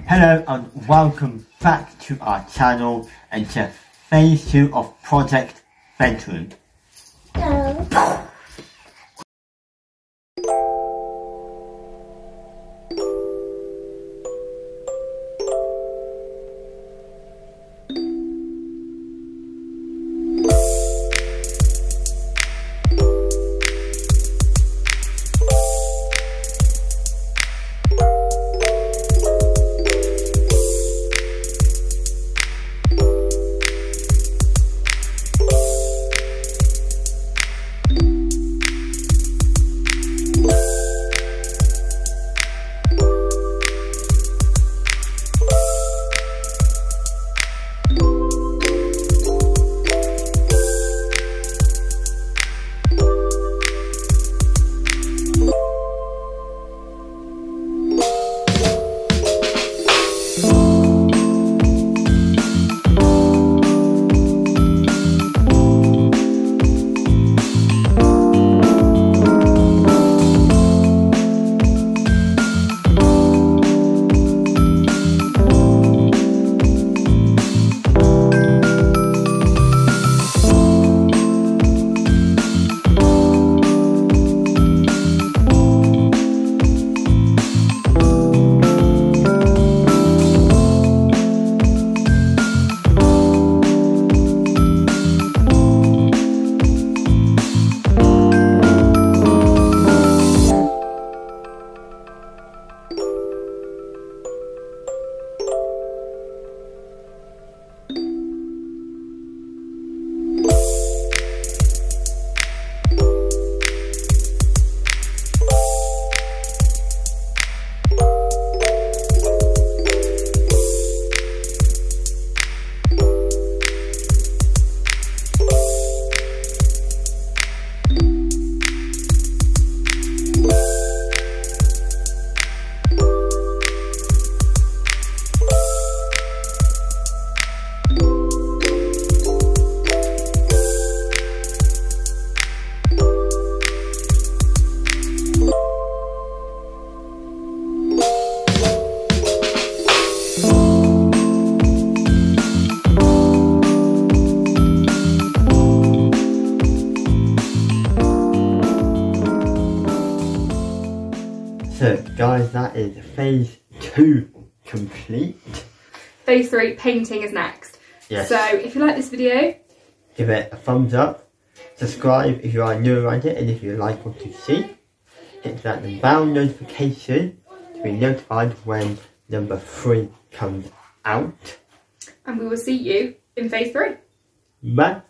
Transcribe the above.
Hello and welcome back to our channel and to phase 2 of Project Bedroom. Hello. So guys, that is phase 2 complete. Phase 3, painting is next. Yes. So if you like this video, give it a thumbs up, subscribe if you are new around it, and if you like what you see, hit that bell notification to be notified when number 3 comes out. and we will see you in phase 3. Bye.